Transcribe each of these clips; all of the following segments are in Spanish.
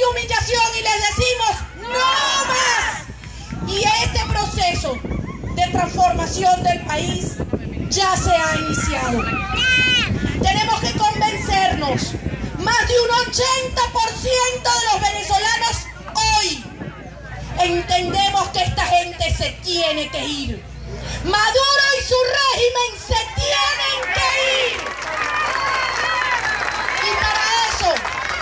y humillación y les decimos ¡no más! Y este proceso de transformación del país ya se ha iniciado. Tenemos que convencernos. Más de un 80% de los venezolanos hoy entendemos que esta gente se tiene que ir. Maduro y su régimen se tienen que ir. Y para eso,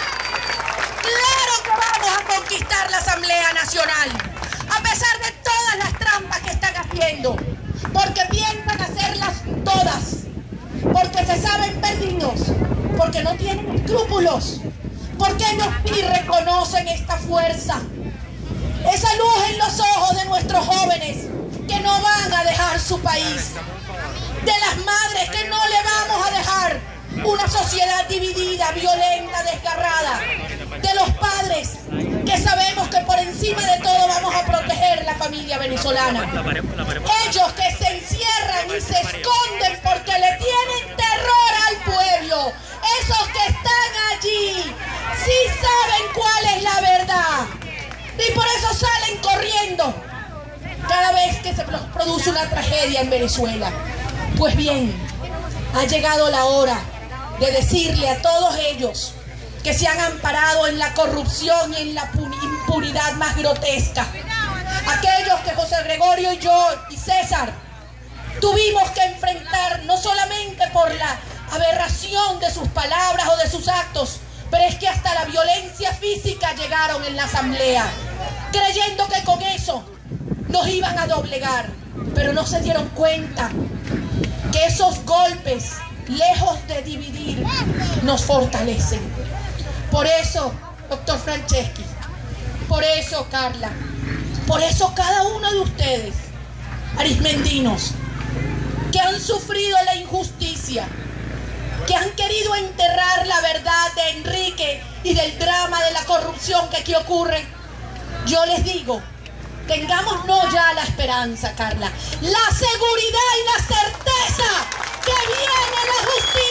claro que vamos a conquistar la Asamblea Nacional, a pesar de todas las trampas que están haciendo, porque piensan hacerlas todas, porque se saben perdidos, porque no tienen escrúpulos, porque no reconocen esta fuerza, esa luz en los ojos de nuestros jóvenes que no van a dejar su país, de las madres que no le vamos a dejar una sociedad dividida, violenta, desgarrada, de los padres que sabemos que por encima de todo vamos a proteger la familia venezolana. Ellos que se encierran y se esconden porque le tienen terror al pueblo. Esos que están allí sí saben cuál es la verdad. Y por eso salen corriendo cada vez que se produce una tragedia en Venezuela. Pues bien, ha llegado la hora de decirle a todos ellos que se han amparado en la corrupción y en la impunidad más grotesca. Aquellos que José Gregorio y yo y César tuvimos que enfrentar no solamente por la aberración de sus palabras o de sus actos, pero es que hasta la violencia física llegaron en la asamblea, creyendo que con eso nos iban a doblegar, pero no se dieron cuenta que esos golpes, lejos de dividir, nos fortalecen. Por eso, doctor Franceschi, por eso, Carla, por eso cada uno de ustedes, arismendinos, que han sufrido la injusticia, que han querido enterrar la verdad de Enrique y del drama de la corrupción que aquí ocurre, yo les digo, tengamos no ya la esperanza, Carla, la seguridad y la certeza que viene la justicia.